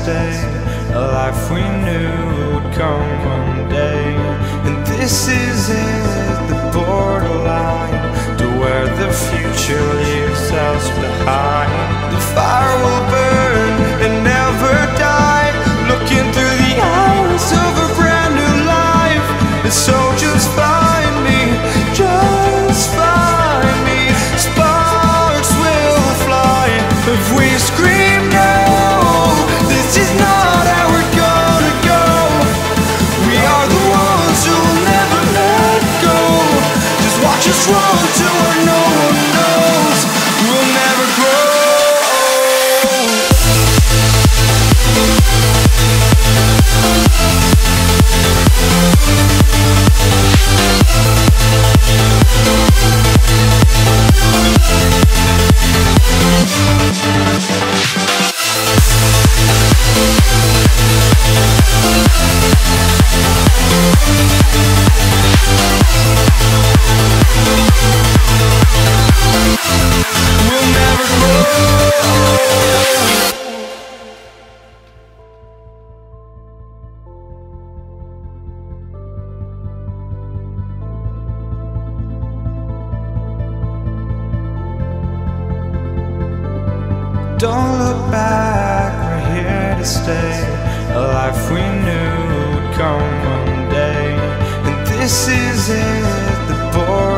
stay, a life we knew would come one day. And this is it, the borderline to where the future leaves us behind. The fire will burn and never die, looking through the eyes of a brand new life. And so just find me, just find me. Sparks will fly if we scream no. This is not how we're gonna go. We are the ones who will never let go. Just watch us run to where no one knows. We'll never grow. We'll never grow. Don't look back, we're here to stay, a life we knew would come one day. And this is it, the border